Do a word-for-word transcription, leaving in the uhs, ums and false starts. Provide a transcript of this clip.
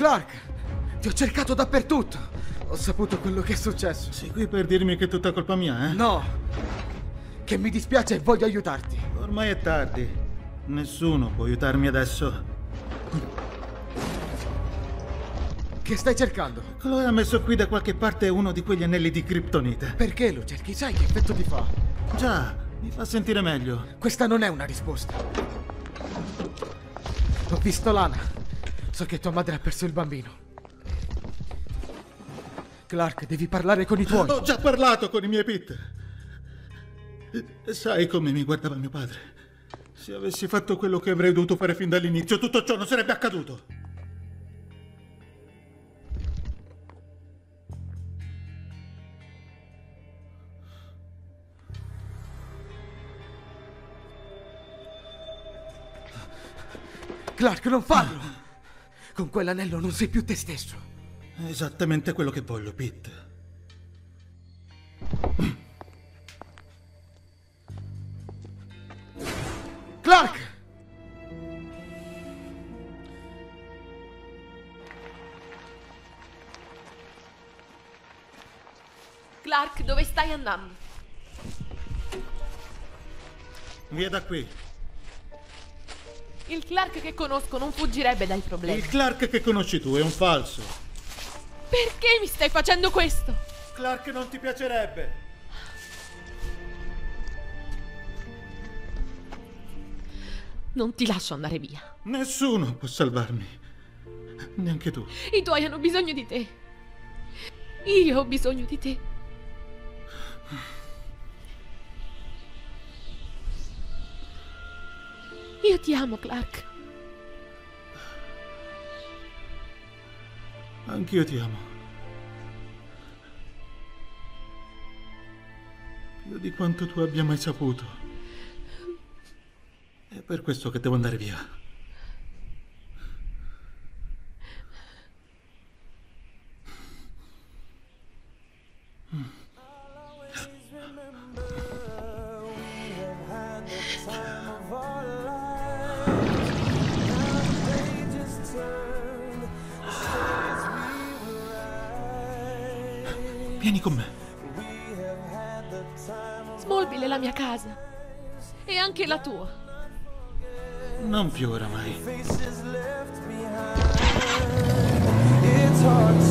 Clark, ti ho cercato dappertutto. Ho saputo quello che è successo. Sei qui per dirmi che è tutta colpa mia, eh? No, che mi dispiace e voglio aiutarti. Ormai è tardi. Nessuno può aiutarmi adesso. Che stai cercando? Chloe ha messo qui da qualche parte uno di quegli anelli di kriptonite. Perché lo cerchi? Sai che effetto ti fa? Già, mi fa sentire meglio. Questa non è una risposta. Ho visto Lana. So che tua madre ha perso il bambino. Clark, devi parlare con i tuoi. Ho già parlato con i miei Pete. Sai come mi guardava mio padre? Se avessi fatto quello che avrei dovuto fare fin dall'inizio, tutto ciò non sarebbe accaduto. Clark, non farlo! Con quell'anello non sei più te stesso. È esattamente quello che voglio, Pete. Clark! Clark, dove stai andando? Via da qui. Il Clark che conosco non fuggirebbe dai problemi. Il Clark che conosci tu è un falso. Perché mi stai facendo questo? Clark non ti piacerebbe. Non ti lascio andare via. Nessuno può salvarmi. Neanche tu. I tuoi hanno bisogno di te. Io ho bisogno di te. Io ti amo, Clark. Anch'io ti amo. Più di quanto tu abbia mai saputo. È per questo che devo andare via. Vieni con me. Smallville è la mia casa. E anche la tua. Non più oramai. It's hard